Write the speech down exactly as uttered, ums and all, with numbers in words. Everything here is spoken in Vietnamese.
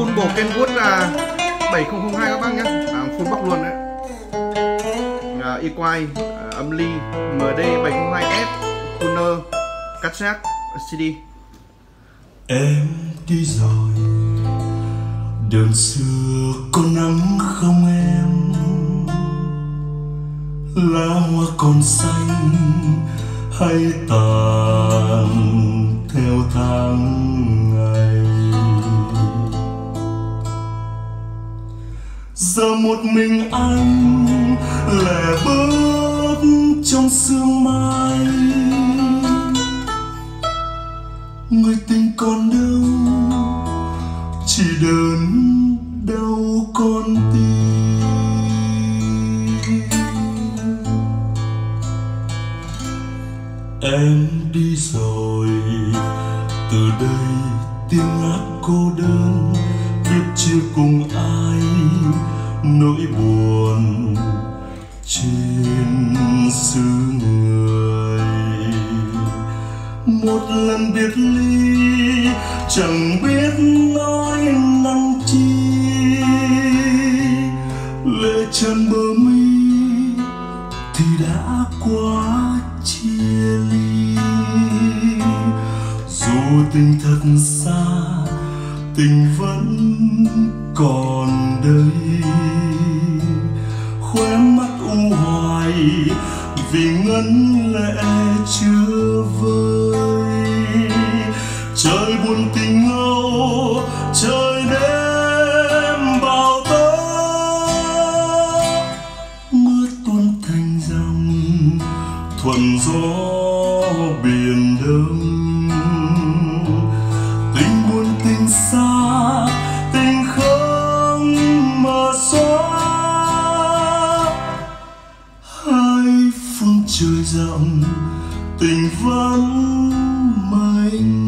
Combo Kenwood là bảy không không hai các bác nhé, à, full box luôn đấy. À, Equine, à, âm ly, em đê bảy không hai S, tuner, cassette, xê đê. Em đi rồi, đường xưa có nắng không em? Lá hoa còn xanh hay tàn theo tháng ngày? Giờ một mình anh lẻ bước trong sương mai, người tình còn đâu, chỉ đớn đau con tim. Em đi rồi, từ đây tiếng hát cô đơn biết chia cùng ai nỗi buồn trên xứ người. Một lần biệt ly chẳng biết nói năng chi, lệ tràn bờ mi thì đã quá chia ly. Dù tình thật xa, tình vẫn còn đây, khóe mắt u hoài vì ngấn lệ chưa vơi. Trời buồn tình ngâu, trời đêm bão tố, mưa tuôn thành dòng thuần gió biển đông. Tình buồn tình xa, tình không mờ xóa, hai phương trời rộng tình vẫn mênh